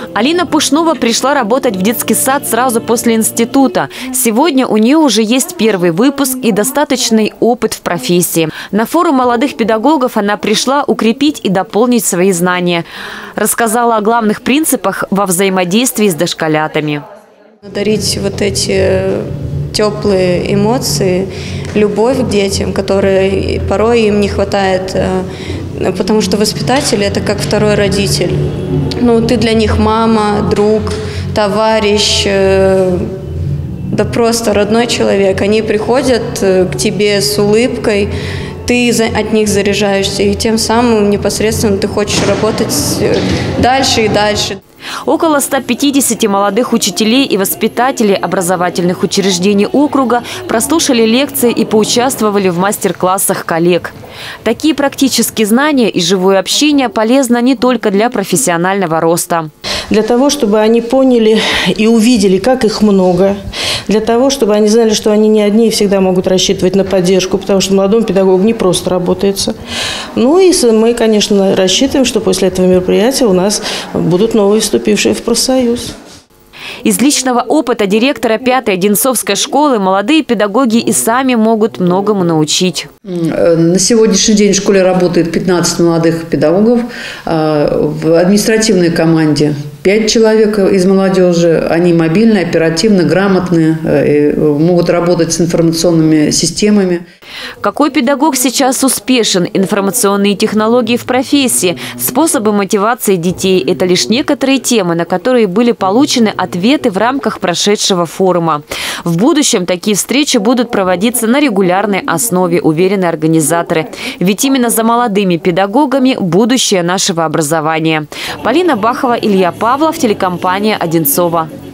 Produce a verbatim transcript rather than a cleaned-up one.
Алина Пушнова пришла работать в детский сад сразу после института. Сегодня у нее уже есть первый выпуск и достаточный опыт в профессии. На форум молодых педагогов она пришла укрепить и дополнить свои знания. Рассказала о главных принципах во взаимодействии с дошколятами. Дарить вот эти теплые эмоции, любовь к детям, которые порой им не хватает, потому что воспитатель – это как второй родитель. Ну, ты для них мама, друг, товарищ, да просто родной человек. Они приходят к тебе с улыбкой, ты от них заряжаешься, и тем самым непосредственно ты хочешь работать дальше и дальше. Около ста пятидесяти молодых учителей и воспитателей образовательных учреждений округа прослушали лекции и поучаствовали в мастер-классах коллег. Такие практические знания и живое общение полезно не только для профессионального роста. Для того, чтобы они поняли и увидели, как их много. Для того, чтобы они знали, что они не одни и всегда могут рассчитывать на поддержку, потому что молодому педагогу не просто работается. Ну и мы, конечно, рассчитываем, что после этого мероприятия у нас будут новые вступившие в профсоюз. Из личного опыта директора пятой Одинцовской школы молодые педагоги и сами могут многому научить. На сегодняшний день в школе работает пятнадцать молодых педагогов. В административной команде пять человек из молодежи. Они мобильные, оперативно, грамотные, могут работать с информационными системами. Какой педагог сейчас успешен? Информационные технологии в профессии, способы мотивации детей – это лишь некоторые темы, на которые были получены ответы в рамках прошедшего форума. В будущем такие встречи будут проводиться на регулярной основе, уверены организаторы. Ведь именно за молодыми педагогами будущее нашего образования. Полина Бахова, Илья Павлов, телекомпания «Одинцова».